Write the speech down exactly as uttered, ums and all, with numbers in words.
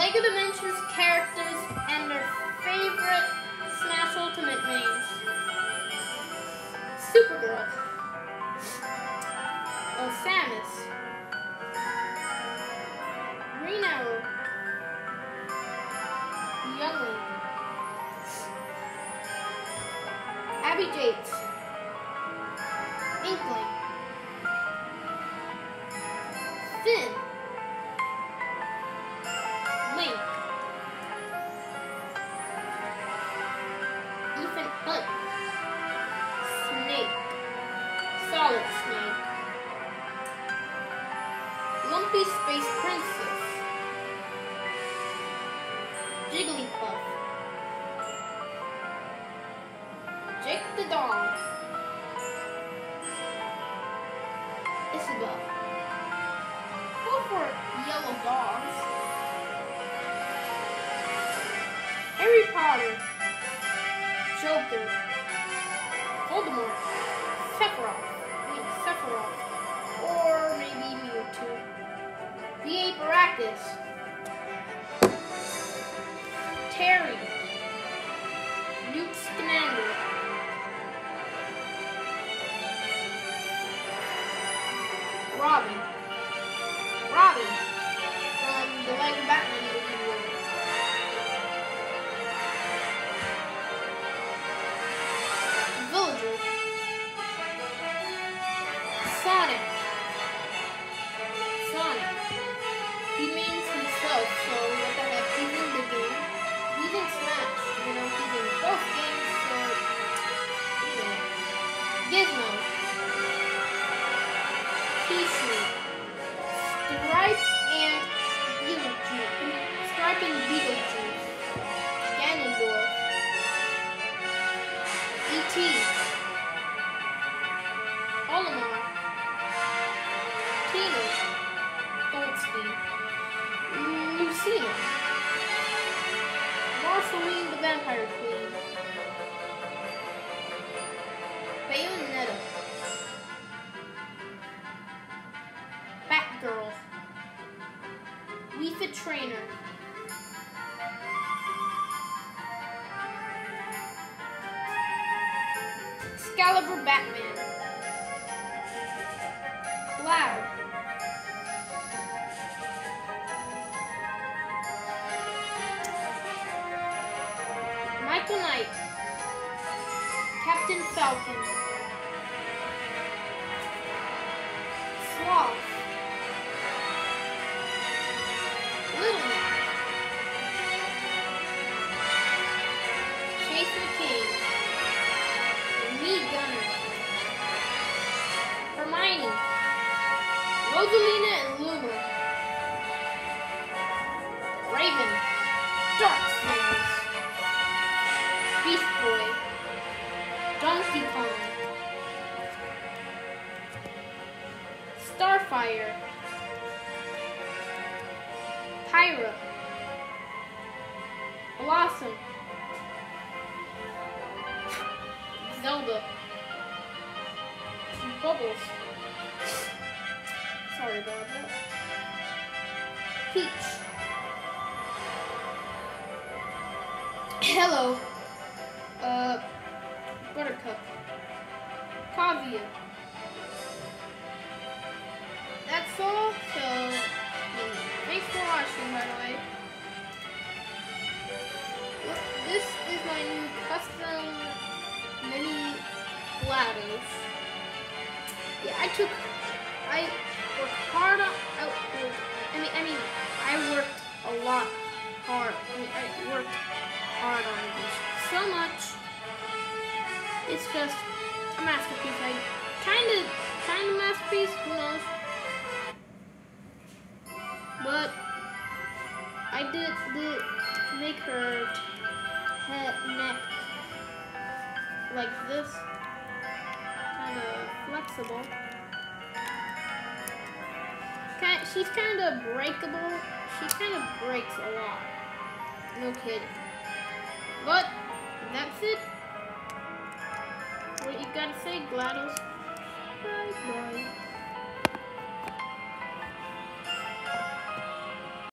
LEGO Dimensions characters and their favorite Smash Ultimate names. Supergirl. Oh, Samus. Green Arrow. Youngling. Abby Yates. Inkling. Finn. Link. Ethan Hunt. Snake. Solid Snake. Lumpy Space Princess. Jigglypuff. Jake the Dog. Isabel. Go for yellow dogs. Harry Potter. Joker. Voldemort. Sephiroth. Wait, Sephiroth. Or maybe Mewtwo. B A Baracus. Terry. Newt Scamander. Robin. Robin from the LEGO Batman movie. Villager. Sonic. Sonic. He means himself, so what the heck, he's in the game. He's in Smash, you know, he's in both games, so, you know. Gizmo. Kishu. Stripe and Beetlejuice. I mean, Stripe and Beetlejuice. Ganondorf. E T. Olimar. Tina. Goldstein. Lucina. Marceline the Vampire Queen. Bayonetta. Batgirl. Wii Fit Trainer. Excalibur Batman. Cloud. Michael Knight. Captain Falcon. Sloth. Little Mac. Chase McCain. Me Gunner. Hermione. Rosalina and Luma. Raven. Darkstairs. Beast Boy. Donkey Kong. Starfire. Pyra. Blossom. Zelda. Bubbles. Sorry about that. Peach. Hello. Uh, Buttercup. Kavia. That's all. So, thanks for watching, by the way. Look, this is my new custom mini GLaDOS. Yeah, I took, I worked hard on, I, I mean, I mean, I worked a lot hard. I mean, I worked hard on this so much. It's just a masterpiece. I kind of, kind of masterpiece. Who knows? But I did, did make her head, neck like this, kind of flexible. Kind, she's kind of breakable. She kind of breaks a lot. No kidding. But that's it. What you gotta say, GLaDOS? Bye bye.